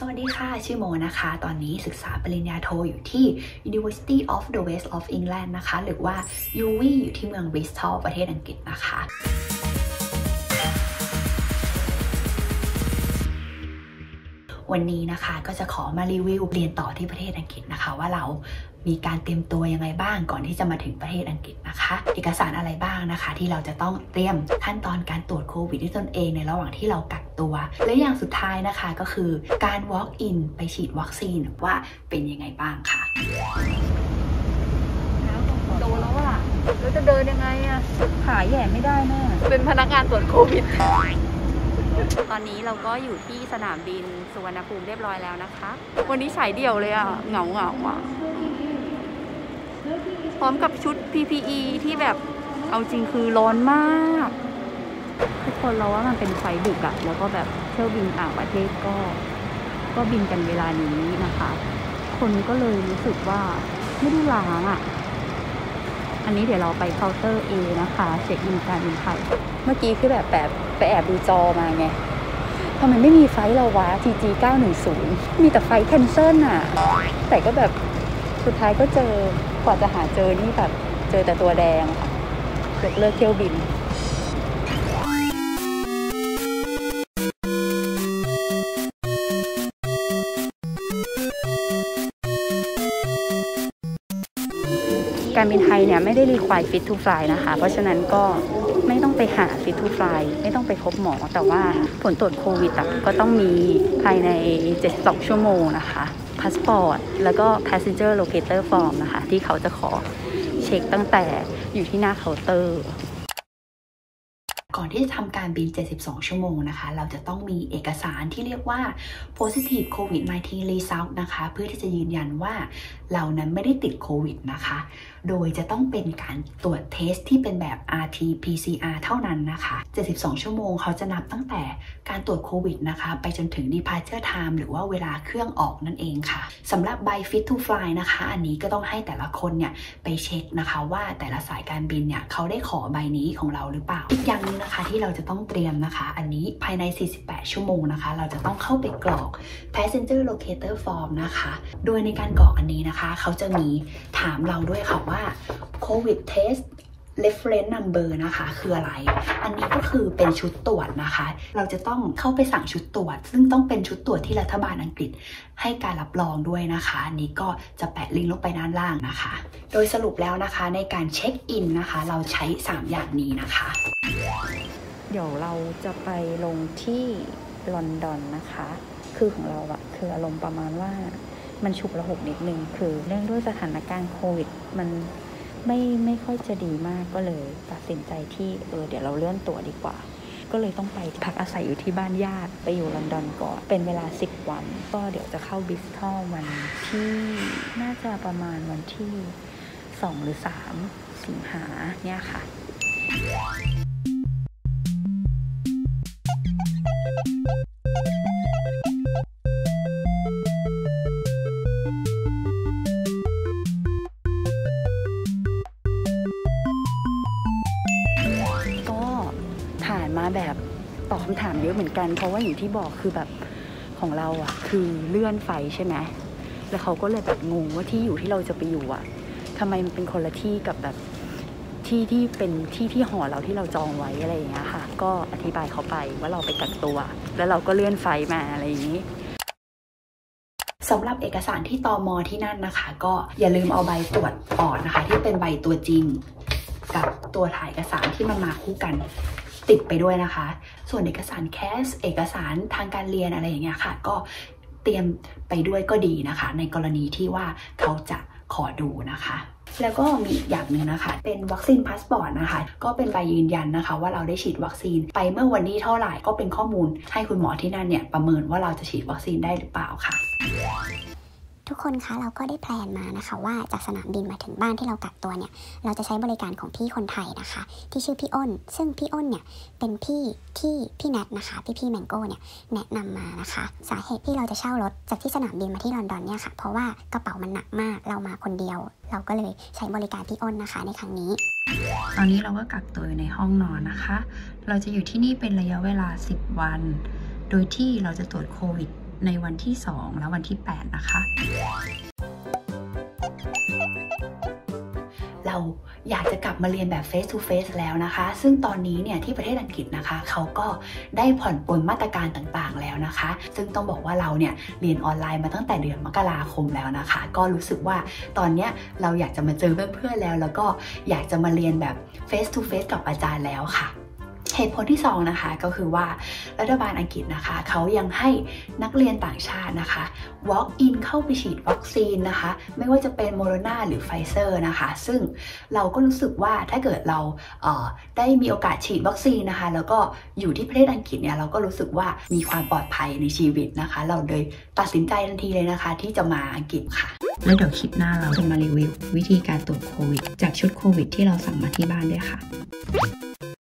สวัสดีค่ะชื่อโมนะคะตอนนี้ศึกษาปริญญาโทอยู่ที่ University of the West of England นะคะหรือว่า UWE อยู่ที่เมืองบริสตอลประเทศอังกฤษนะคะวันนี้นะคะก็จะขอมารีวิวเรียนต่อที่ประเทศอังกฤษนะคะว่าเรามีการเตรียมตัวยังไงบ้างก่อนที่จะมาถึงประเทศอังกฤษนะคะเอกสารอะไรบ้างนะคะที่เราจะต้องเตรียมขั้นตอนการตรวจโควิดด้วยตนเองในระหว่างที่เรากักตัวและอย่างสุดท้ายนะคะก็คือการ walk in ไปฉีดวัคซีนว่าเป็นยังไงบ้างค่ะโดนแล้วอ่ะแล้วจะเดินยังไงอ่ะขาแหย่ไม่ได้แน่เป็นพนักงานตรวจโควิดตอนนี้เราก็อยู่ที่สนามบินสุวรรณภูมิเรียบร้อยแล้วนะคะวันนี้ฉายเดี่ยวเลยอ่ะเหงาอ่ะพร้อมกับชุด PPE ที่แบบเอาจริงคือร้อนมากทุกคนเราว่ามันเป็นไฟดึกอะแล้วก็แบบเที่ยวบินต่างประเทศก็บินกันเวลานี้นะคะคนก็เลยรู้สึกว่าไม่ได้ล้างอะอันนี้เดี๋ยวเราไปเคาน์เตอร์ A นะคะเช็คอินการบินไทยเมื่อกี้คือแบบไปแอบดูจอมาไงทำไมไม่มีไฟเราวะ TG 910มีแต่ไฟแคนเซิลอะแต่ก็แบบสุดท้ายก็เจอกว่าจะหาเจอนี่แบบเจอแต่ตัวแดงค่ะยกเลิกเที่ยวบินการบินไทยเนี่ยไม่ได้รีควายฟิตทูฟลายนะคะเพราะฉะนั้นก็ไม่ต้องไปหาฟิตทูฟลายไม่ต้องไปพบหมอแต่ว่าผลตรวจโควิดก็ต้องมีภายใน72ชั่วโมงนะคะพาสปอร์ตแล้วก็ passenger locator form นะคะที่เขาจะขอเช็คตั้งแต่อยู่ที่หน้าเคาน์เตอร์ก่อนที่จะทำการบิน72ชั่วโมงนะคะเราจะต้องมีเอกสารที่เรียกว่า positive COVID-19 result นะคะเพื่อที่จะยืนยันว่าเรานั้นไม่ได้ติดโควิดนะคะโดยจะต้องเป็นการตรวจเทสที่เป็นแบบ RT-PCR เท่านั้นนะคะ72ชั่วโมงเขาจะนับตั้งแต่การตรวจโควิดนะคะไปจนถึง departure time หรือว่าเวลาเครื่องออกนั่นเองค่ะสำหรับใบ fit to fly นะคะอันนี้ก็ต้องให้แต่ละคนเนี่ยไปเช็คนะคะว่าแต่ละสายการบินเนี่ยเขาได้ขอใบนี้ของเราหรือเปล่าอีกอย่างนึงนะคะที่เราจะต้องเตรียมนะคะอันนี้ภายใน48ชั่วโมงนะคะเราจะต้องเข้าไปกรอก passenger locator form นะคะโดยในการกรอกอันนี้นะคะเขาจะมีถามเราด้วยค่ะว่า COVID test reference number นะคะคืออะไรอันนี้ก็คือเป็นชุดตรวจนะคะเราจะต้องเข้าไปสั่งชุดตรวจซึ่งต้องเป็นชุดตรวจที่รัฐบาลอังกฤษให้การรับรองด้วยนะคะอันนี้ก็จะแปะลิงก์ลงไปด้านล่างนะคะโดยสรุปแล้วนะคะในการเช็คอินนะคะเราใช้3อย่างนี้นะคะเดี๋ยวเราจะไปลงที่ลอนดอนนะคะคือของเราอะคืออารมณ์ประมาณว่ามันฉุกละหุกนิดนึงคือเนื่องด้วยสถานการณ์โควิดมันไม่ค่อยจะดีมากก็เลยตัดสินใจที่เดี๋ยวเราเลื่อนตั๋วดีกว่าก็เลยต้องไปพักอาศัยอยู่ที่บ้านญาติไปอยู่ลอนดอนก่อนเป็นเวลา10วันก็เดี๋ยวจะเข้าบริสตอลวันที่น่าจะประมาณวันที่2หรือ3สิงหาเนี่ยค่ะมาแบบตอบคำถามเยอะเหมือนกันเพราะว่าอย่างที่บอกคือแบบของเราอะคือเลื่อนไฟใช่ไหมแล้วเขาก็เลยแบบงงว่าที่อยู่ที่เราจะไปอยู่อะทำไมมันเป็นคนละที่กับแบบที่เป็นที่หอเราที่เราจองไว้อะไรอย่างเงี้ยค่ะก็อธิบายเขาไปว่าเราไปกักตัวแล้วเราก็เลื่อนไฟมาอะไรอย่างนี้สำหรับเอกสารที่ตม.ที่นั่นนะคะก็อย่าลืมเอาใบตรวจปอดนะคะที่เป็นใบตัวจริงกับตัวถ่ายเอกสารที่มันมาคู่กันติดไปด้วยนะคะส่วนเอกสารแคสเอกสารทางการเรียนอะไรอย่างเงี้ยค่ะก็เตรียมไปด้วยก็ดีนะคะในกรณีที่ว่าเขาจะขอดูนะคะแล้วก็มีอีกอย่างหนึ่งนะคะเป็นวัคซีนพาสปอร์ตนะคะก็เป็นใบยืนยันนะคะว่าเราได้ฉีดวัคซีนไปเมื่อวันที่เท่าไหร่ก็เป็นข้อมูลให้คุณหมอที่นั่นเนี่ยประเมินว่าเราจะฉีดวัคซีนได้หรือเปล่าค่ะทุกคนคะเราก็ได้แพลนมานะคะว่าจากสนามบินมาถึงบ้านที่เรากักตัวเนี่ยเราจะใช้บริการของพี่คนไทยนะคะที่ชื่อพี่อ้นซึ่งพี่อ้นเนี่ยเป็นพี่ที่พี่แนทนะคะพี่แมงโก้เนี่ยแนะนำมานะคะสาเหตุที่เราจะเช่ารถจากที่สนามบินมาที่ลอนดอนเนี่ยค่ะเพราะว่ากระเป๋ามันหนักมากเรามาคนเดียวเราก็เลยใช้บริการพี่อ้นนะคะในครั้งนี้ตอนนี้เราก็กักตัวอยู่ในห้องนอนนะคะเราจะอยู่ที่นี่เป็นระยะเวลา10วันโดยที่เราจะตรวจโควิดในวันที่2และวันที่8นะคะเราอยากจะกลับมาเรียนแบบ face to face แล้วนะคะซึ่งตอนนี้เนี่ยที่ประเทศอังกฤษนะคะเขาก็ได้ผ่อนปลนมาตรการต่างๆแล้วนะคะซึ่งต้องบอกว่าเราเนี่ยเรียนออนไลน์มาตั้งแต่เดือนมกราคมแล้วนะคะก็รู้สึกว่าตอนนี้เราอยากจะมาเจอเพื่อนๆแล้วก็อยากจะมาเรียนแบบ face to face กับอาจารย์แล้วค่ะเหตุผลที่2นะคะก็คือว่ารัฐบาลอังกฤษนะคะเขายังให้นักเรียนต่างชาตินะคะ walk in เข้าไปฉีดวัคซีนนะคะไม่ว่าจะเป็นโมโดนาหรือไฟเซอร์นะคะซึ่งเราก็รู้สึกว่าถ้าเกิดเราได้มีโอกาสฉีดวัคซีนนะคะแล้วก็อยู่ที่ประเทศอังกฤษเนี่ยเราก็รู้สึกว่ามีความปลอดภัยในชีวิตนะคะเราเลยตัดสินใจทันทีเลยนะคะที่จะมาอังกฤษค่ะแล้วเดี๋ยวคลิปหน้าเราจะมารีวิววิธีการตรวจโควิดจากชุดโควิดที่เราสั่งมาที่บ้านด้วยค่ะ